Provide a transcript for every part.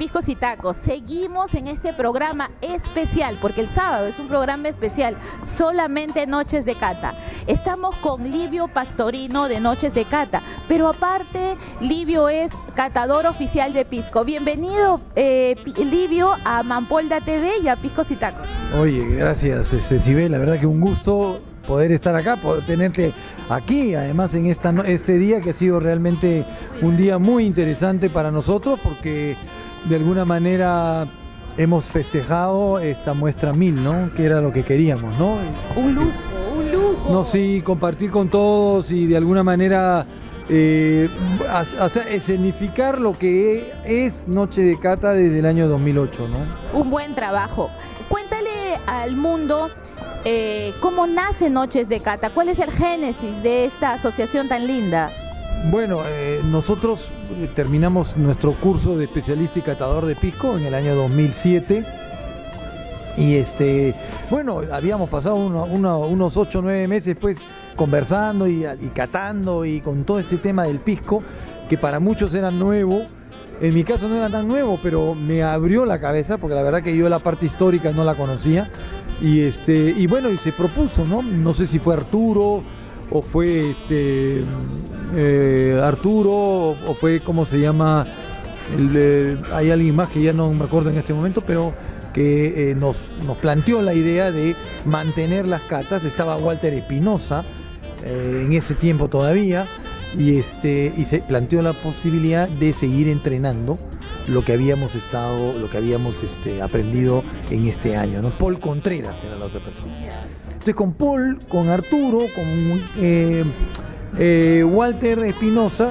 Piscos y Tacos. Seguimos en este programa especial, porque el sábado es un programa especial, solamente Noches de Cata. Estamos con Livio Pastorino de Noches de Cata, pero aparte Livio es catador oficial de pisco. Bienvenido, Livio, a Mampolda TV y a Piscos y Tacos. Oye, gracias, Cecibel, la verdad que un gusto poder estar acá, poder tenerte aquí, además en este día que ha sido realmente un día muy interesante para nosotros, porque de alguna manera hemos festejado esta muestra 1000, ¿no? Que era lo que queríamos, ¿no? Un lujo, un lujo. No, sí, compartir con todos y de alguna manera escenificar lo que es Noche de Cata desde el año 2008, ¿no? Un buen trabajo. Cuéntale al mundo cómo nace Noches de Cata, cuál es el génesis de esta asociación tan linda. Bueno, nosotros terminamos nuestro curso de especialista y catador de pisco en el año 2007 y bueno, habíamos pasado unos 8 o 9 meses pues conversando y catando y con todo este tema del pisco que para muchos era nuevo. En mi caso no era tan nuevo, pero me abrió la cabeza porque la verdad que yo la parte histórica no la conocía y bueno, y se propuso, ¿no? No sé si fue Arturo o fue Arturo o fue, ¿cómo se llama? Hay alguien más que ya no me acuerdo en este momento, pero que nos planteó la idea de mantener las catas. Estaba Walter Espinosa en ese tiempo todavía y se planteó la posibilidad de seguir entrenando lo que habíamos aprendido en este año, ¿no? Paul Contreras era la otra persona. Entonces con Paul, con Arturo, con Walter Espinosa,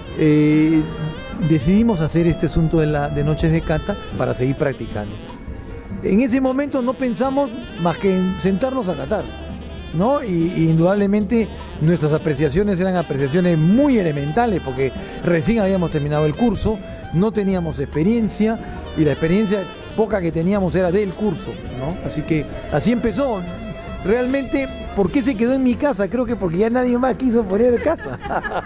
decidimos hacer este asunto de Noches de Cata para seguir practicando. En ese momento no pensamos más que en sentarnos a catar, ¿no? Y indudablemente nuestras apreciaciones eran apreciaciones muy elementales porque recién habíamos terminado el curso, no teníamos experiencia y la experiencia poca que teníamos era del curso, ¿no? Así que así empezó. Realmente, ¿por qué se quedó en mi casa? Creo que porque ya nadie más quiso poner casa.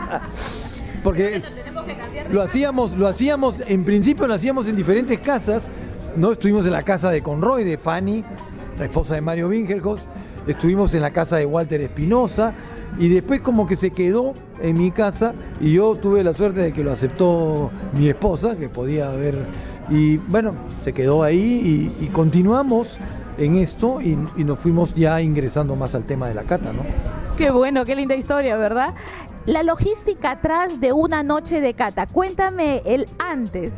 Porque lo hacíamos, en principio lo hacíamos en diferentes casas, ¿no? Estuvimos en la casa de Conroy, de Fanny, la esposa de Mario Wingerhos, estuvimos en la casa de Walter Espinosa y después como que se quedó en mi casa y yo tuve la suerte de que lo aceptó mi esposa, que podía ver, y bueno, se quedó ahí y continuamos en esto y nos fuimos ya ingresando más al tema de la cata, ¿no? Qué bueno, qué linda historia, ¿verdad? La logística atrás de una noche de cata, cuéntame el antes.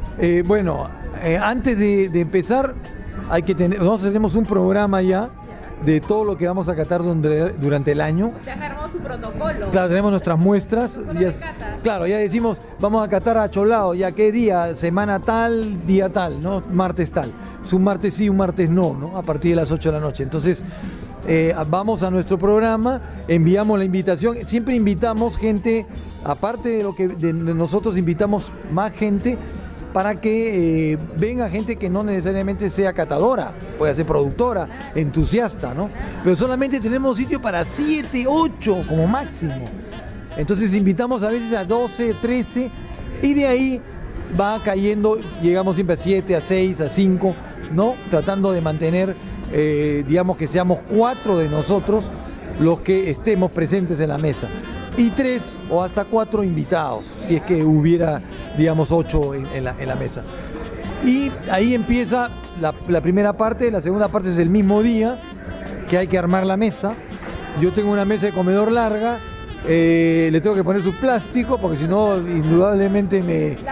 Antes de empezar, nosotros tenemos un programa ya de todo lo que vamos a catar durante el año. O sea, armó su protocolo. Claro, tenemos nuestras muestras. Claro, ya decimos, vamos a catar a Cholao, ya qué día, semana tal, día tal, ¿no? Martes tal. Es un martes sí, un martes no, ¿no? A partir de las 8 de la noche. Entonces, vamos a nuestro programa, enviamos la invitación, siempre invitamos gente, aparte de nosotros invitamos más gente para que venga gente que no necesariamente sea catadora, puede ser productora, entusiasta, ¿no? Pero solamente tenemos sitio para 7, 8 como máximo. Entonces invitamos a veces a 12, 13 y de ahí va cayendo, llegamos siempre a 7, a 6, a 5, ¿no? Tratando de mantener, digamos que seamos 4 de nosotros los que estemos presentes en la mesa. Y 3 o hasta 4 invitados, si es que hubiera, digamos, 8 en la mesa. Y ahí empieza la primera parte. La segunda parte es el mismo día, que hay que armar la mesa. Yo tengo una mesa de comedor larga, le tengo que poner su plástico, porque si no, indudablemente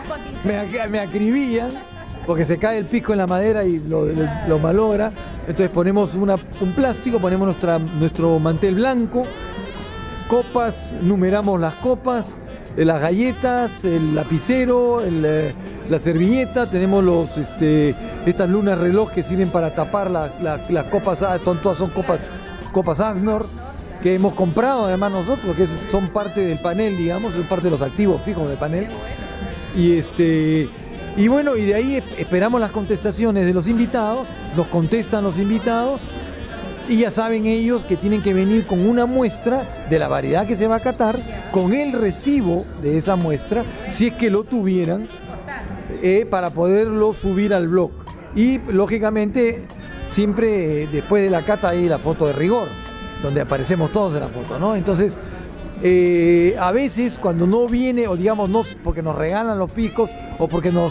me acribillan, porque se cae el pisco en la madera y lo malogra. Entonces ponemos un plástico, ponemos nuestro mantel blanco, copas, numeramos las copas, las galletas, el lapicero, la servilleta, tenemos estas lunas reloj que sirven para tapar las copas, todas son copas Agnor, que hemos comprado además nosotros, que son parte del panel, digamos, son parte de los activos fijos del panel. Y bueno, y de ahí esperamos las contestaciones de los invitados, nos contestan los invitados, y ya saben ellos que tienen que venir con una muestra de la variedad que se va a catar, con el recibo de esa muestra, si es que lo tuvieran. para poderlo subir al blog. Y lógicamente siempre después de la cata hay la foto de rigor, donde aparecemos todos en la foto, ¿no? Entonces, a veces cuando no viene, o digamos, no, porque nos regalan los piscos o porque nos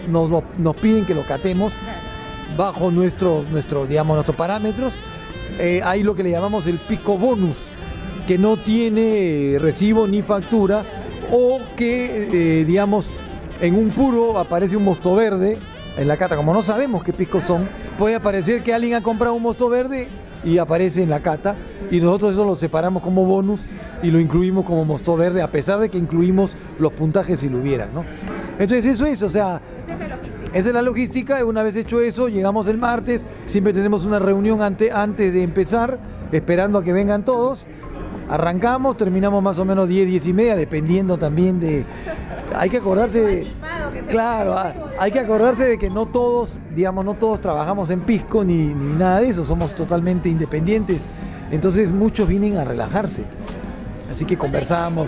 piden que lo catemos bajo nuestros parámetros, hay lo que le llamamos el pisco bonus, que no tiene recibo ni factura, o que, digamos, en un puro aparece un mosto verde en la cata. Como no sabemos qué piscos son, puede aparecer que alguien ha comprado un mosto verde y aparece en la cata, y nosotros eso lo separamos como bonus y lo incluimos como mosto verde, a pesar de que incluimos los puntajes si lo hubiera, ¿no? Entonces eso es, o sea, esa es la logística. Una vez hecho eso, llegamos el martes, siempre tenemos una reunión antes de empezar, esperando a que vengan todos. Arrancamos, terminamos más o menos 10, 10 y media, dependiendo también de... Hay que acordarse... Claro, hay que acordarse de que no todos, digamos, no todos trabajamos en pisco ni nada de eso, somos totalmente independientes. Entonces muchos vienen a relajarse. Así que conversamos.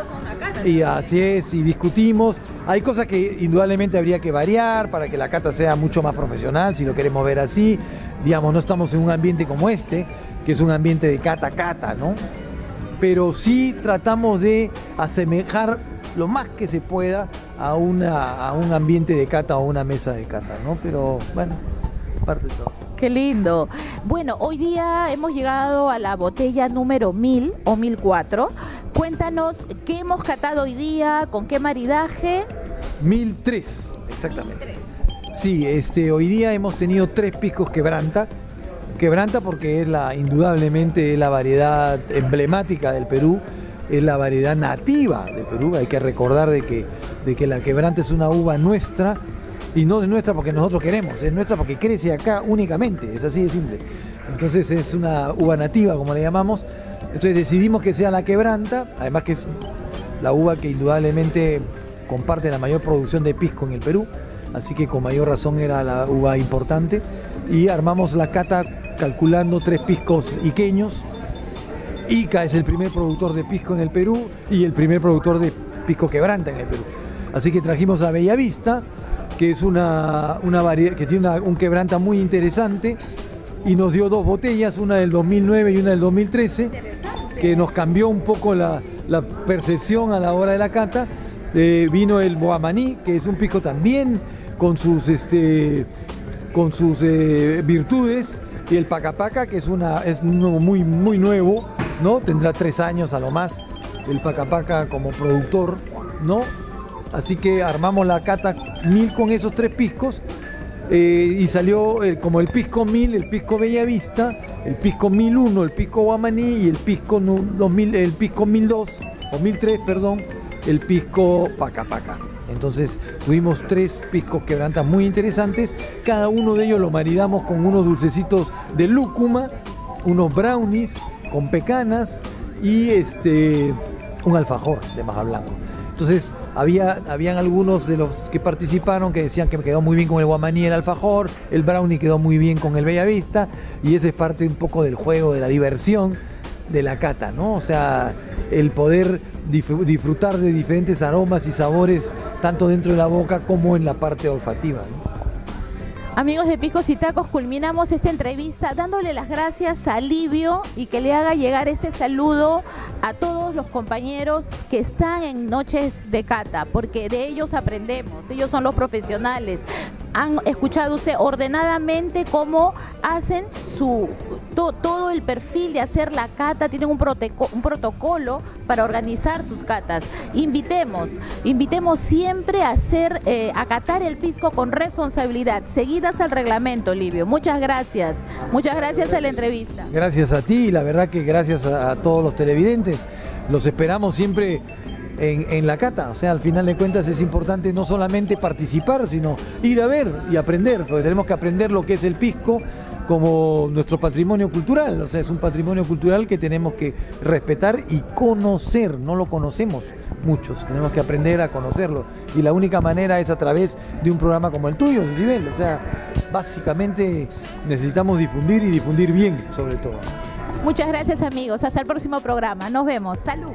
Y así es, y discutimos. Hay cosas que indudablemente habría que variar para que la cata sea mucho más profesional, si lo queremos ver así. Digamos, no estamos en un ambiente como este, que es un ambiente de cata, ¿no? Pero sí tratamos de asemejar lo más que se pueda a un ambiente de cata o una mesa de cata, ¿no? Pero bueno, parte de todo. Qué lindo. Bueno, hoy día hemos llegado a la botella número 1000 o 1004. Cuéntanos qué hemos catado hoy día, con qué maridaje. 1003, exactamente. 1003. Sí, hoy día hemos tenido 3 piscos quebranta. Quebranta porque es indudablemente la variedad emblemática del Perú, es la variedad nativa del Perú. Hay que recordar de que la quebranta es una uva nuestra, y no de nuestra porque nosotros queremos, es nuestra porque crece acá únicamente, es así de simple. Entonces es una uva nativa, como le llamamos. Entonces decidimos que sea la quebranta, además que es la uva que indudablemente comparte la mayor producción de pisco en el Perú, así que con mayor razón era la uva importante, y armamos la cata calculando 3 piscos iqueños. Ica es el primer productor de pisco en el Perú y el primer productor de pisco quebranta en el Perú. Así que trajimos a Bellavista, que es una variedad que tiene un quebranta muy interesante, y nos dio 2 botellas, una del 2009 y una del 2013, que nos cambió un poco la percepción a la hora de la cata. Vino el Boamaní, que es un pisco también con sus virtudes, y el Pacapaca, que es muy nuevo, ¿no? Tendrá 3 años a lo más el Pacapaca como productor, ¿no? Así que armamos la cata 1000 con esos 3 piscos, y salió como el pisco 1000, el pisco Bellavista, el pisco 1001, el pisco Guamaní, y el pisco 1002 o 1003, perdón, el pisco Pacapaca. Entonces tuvimos 3 piscos quebrantas muy interesantes. Cada uno de ellos lo maridamos con unos dulcecitos de lúcuma, unos brownies con pecanas y un alfajor de maja blanco. Entonces habían algunos de los que participaron que decían que me quedó muy bien con el guamaní, el alfajor, el brownie quedó muy bien con el Bellavista, y ese es parte un poco del juego, de la diversión de la cata, ¿no? O sea, el poder disfrutar de diferentes aromas y sabores, tanto dentro de la boca como en la parte olfativa, ¿no? Amigos de Picos y Tacos, culminamos esta entrevista dándole las gracias a Livio, y que le haga llegar este saludo a todos los compañeros que están en Noches de Cata, porque de ellos aprendemos, ellos son los profesionales. Han escuchado usted ordenadamente cómo hacen todo el perfil de hacer la cata, tienen un protocolo para organizar sus catas. Invitemos siempre a catar el pisco con responsabilidad, seguidas al reglamento, Livio. Muchas gracias a la entrevista. Gracias a ti, y la verdad que gracias a todos los televidentes. Los esperamos siempre en la cata. O sea, al final de cuentas es importante no solamente participar, sino ir a ver y aprender, porque tenemos que aprender lo que es el pisco como nuestro patrimonio cultural. O sea, es un patrimonio cultural que tenemos que respetar y conocer. No lo conocemos muchos, tenemos que aprender a conocerlo, y la única manera es a través de un programa como el tuyo, Cecibel. O sea, básicamente necesitamos difundir, y difundir bien, sobre todo. Muchas gracias, amigos, hasta el próximo programa, nos vemos, salud.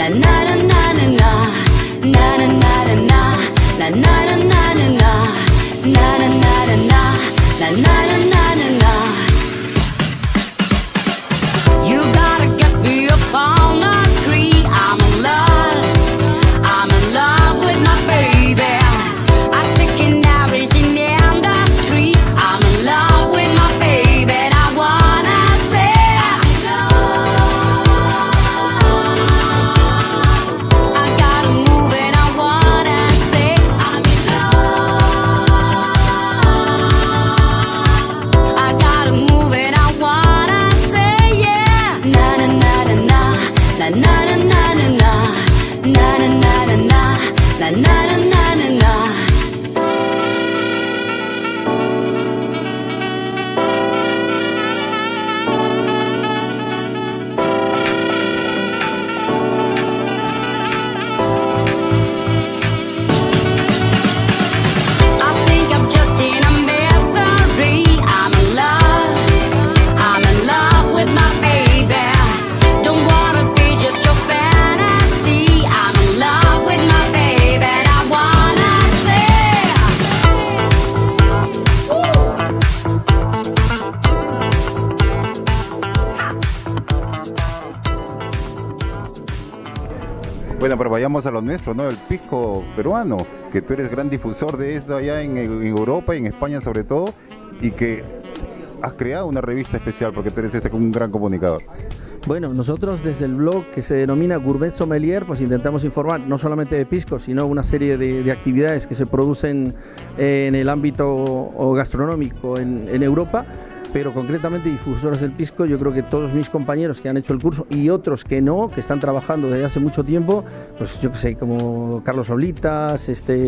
Bueno, pero vayamos a lo nuestro, ¿no? El pisco peruano, que tú eres gran difusor de esto allá en Europa y en España sobre todo, y que has creado una revista especial porque tú eres un gran comunicador. Bueno, nosotros desde el blog que se denomina Gourmet Sommelier, pues intentamos informar no solamente de pisco, sino una serie de actividades que se producen en el ámbito gastronómico en Europa. Pero concretamente difusores del pisco, yo creo que todos mis compañeros que han hecho el curso y otros que no, que están trabajando desde hace mucho tiempo, pues yo que sé, como Carlos Oblitas,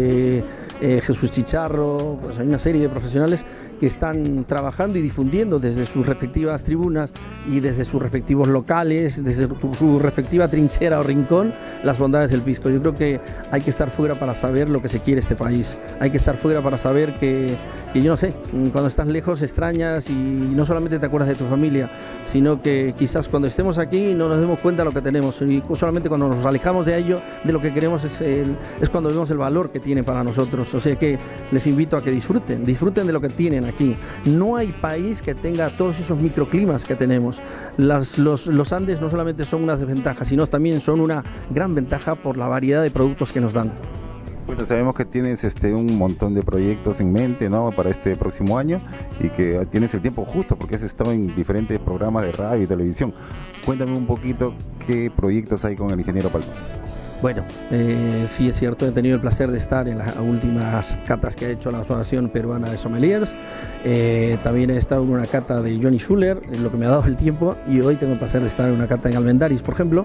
Jesús Chicharro, pues hay una serie de profesionales que están trabajando y difundiendo desde sus respectivas tribunas y desde sus respectivos locales, desde su respectiva trinchera o rincón, las bondades del pisco. Yo creo que hay que estar fuera para saber lo que se quiere este país, hay que estar fuera para saber que yo no sé, cuando estás lejos extrañas y no solamente te acuerdas de tu familia, sino que quizás cuando estemos aquí no nos demos cuenta de lo que tenemos, y solamente cuando nos alejamos de ello, de lo que queremos, es cuando vemos el valor que tiene para nosotros. O sea que les invito a que disfruten de lo que tienen aquí. No hay país que tenga todos esos microclimas que tenemos. Los Andes no solamente son una desventaja, sino también son una gran ventaja por la variedad de productos que nos dan. Bueno, sabemos que tienes un montón de proyectos en mente, ¿no? Para este próximo año, y que tienes el tiempo justo porque has estado en diferentes programas de radio y televisión. Cuéntame un poquito qué proyectos hay con el ingeniero Palma. Bueno, sí es cierto, he tenido el placer de estar en las últimas catas que ha hecho la Asociación Peruana de Sommeliers. También he estado en una cata de Johnny Schuller, en lo que me ha dado el tiempo, y hoy tengo el placer de estar en una cata en Almendaris, por ejemplo.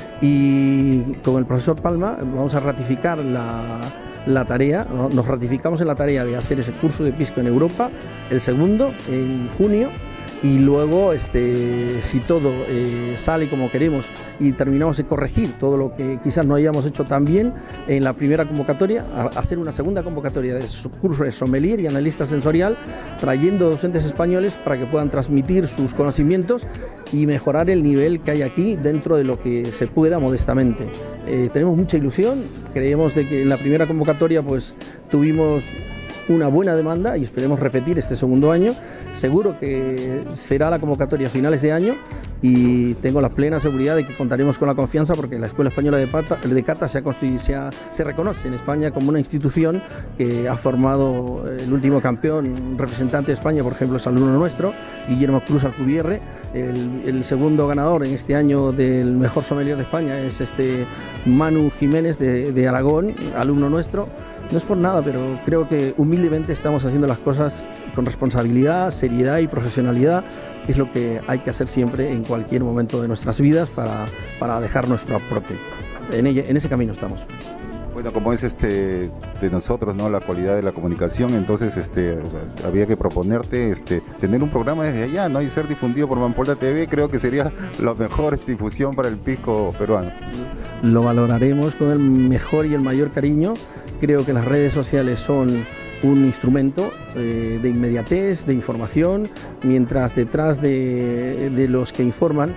Y con el profesor Palma vamos a ratificar la tarea, ¿no? Nos ratificamos en la tarea de hacer ese curso de pisco en Europa, el segundo en junio, y luego si todo sale como queremos y terminamos de corregir todo lo que quizás no hayamos hecho tan bien en la primera convocatoria, hacer una segunda convocatoria de curso de sommelier y analista sensorial, trayendo docentes españoles para que puedan transmitir sus conocimientos y mejorar el nivel que hay aquí dentro de lo que se pueda modestamente. Tenemos mucha ilusión, creemos de que en la primera convocatoria pues tuvimos una buena demanda y esperemos repetir este segundo año. Seguro que será la convocatoria a finales de año y tengo la plena seguridad de que contaremos con la confianza, porque la Escuela Española de Cata se reconoce en España como una institución que ha formado el último campeón representante de España, por ejemplo, es alumno nuestro, Guillermo Cruz Alcubierre. El segundo ganador en este año del mejor sommelier de España es Manu Jiménez de Aragón, alumno nuestro. No es por nada, pero creo que humildemente estamos haciendo las cosas con responsabilidad, seriedad y profesionalidad, que es lo que hay que hacer siempre en cualquier momento de nuestras vidas para dejar nuestro aporte. En ese camino estamos. Bueno, como es de nosotros, ¿no? La cualidad de la comunicación, entonces había que proponerte tener un programa desde allá, ¿no? Y ser difundido por Mampolda TV, creo que sería la mejor difusión para el pisco peruano. Lo valoraremos con el mejor y el mayor cariño. Creo que las redes sociales son un instrumento de inmediatez, de información, mientras detrás de los que informan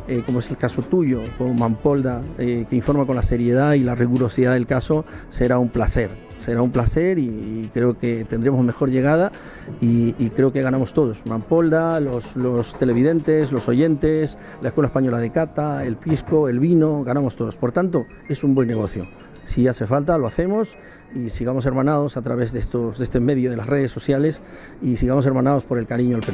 como es el caso tuyo, con Mampolda, que informa con la seriedad y la rigurosidad del caso, será un placer. Será un placer y creo que tendremos mejor llegada y creo que ganamos todos. Mampolda, los televidentes, los oyentes, la Escuela Española de Cata, el pisco, el vino, ganamos todos. Por tanto, es un buen negocio. Si hace falta, lo hacemos y sigamos hermanados a través de este medio de las redes sociales y sigamos hermanados por el cariño al Perú.